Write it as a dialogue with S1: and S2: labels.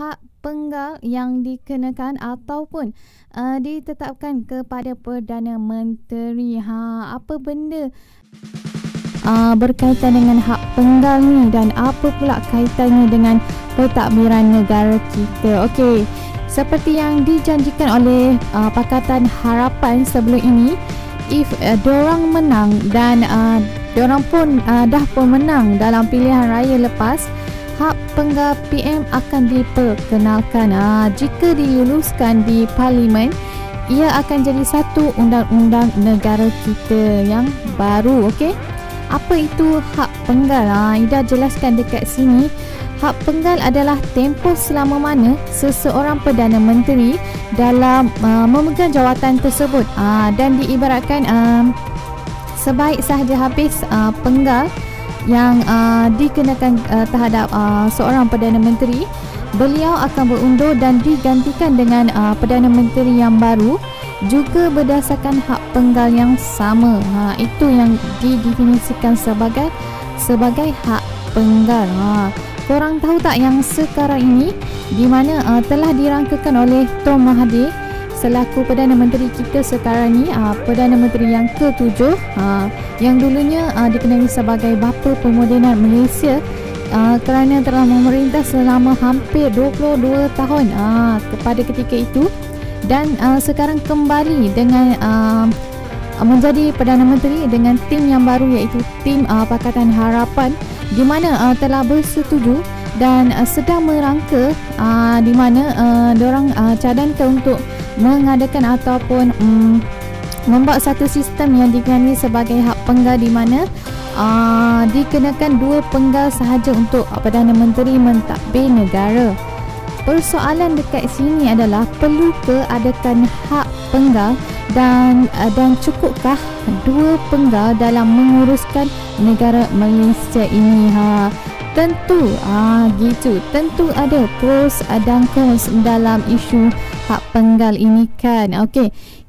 S1: hak penggal yang dikenakan ataupun ditetapkan kepada Perdana Menteri. Apa benda berkaitan dengan hak penggal ni dan apa pula kaitannya dengan pentadbiran negara kita? Okey, seperti yang dijanjikan oleh Pakatan Harapan sebelum ini, if diorang menang dan diorang pun dah pun menang dalam pilihan raya lepas, hak penggal PM akan diperkenalkan. Jika diluluskan di Parlimen, ia akan jadi satu undang-undang negara kita yang baru. Okey, apa itu hak penggal? Ida jelaskan dekat sini. Hak penggal adalah tempoh selama mana seseorang Perdana Menteri dalam memegang jawatan tersebut, dan diibaratkan sebaik sahaja habis penggal yang dikenakan terhadap seorang Perdana Menteri, beliau akan berundur dan digantikan dengan Perdana Menteri yang baru juga berdasarkan hak penggal yang sama. Itu yang didefinisikan sebagai hak penggal. Korang tahu tak yang sekarang ini di mana telah dirangkakan oleh Tun Mahathir selaku Perdana Menteri kita sekarang ni, Perdana Menteri yang ke-7, yang dulunya dikenali sebagai Bapa Pemodenan Malaysia, kerana telah memerintah selama hampir 22 tahun kepada ketika itu, dan sekarang kembali dengan menjadi Perdana Menteri dengan tim yang baru, iaitu tim Pakatan Harapan, di mana telah bersetuju dan sedang merangka, di mana diorang cadangkan untuk mengadakan ataupun membuat satu sistem yang dikenali sebagai hak penggal, di mana dikenakan 2 penggal sahaja untuk Perdana Menteri mentadbir negara. Persoalan dekat sini adalah, perlu ke adakan hak penggal dan cukupkah 2 penggal dalam menguruskan negara Malaysia ini? Tentu gitu. Tentu ada pros dan cons dalam isu hak penggal ini kan. Okey,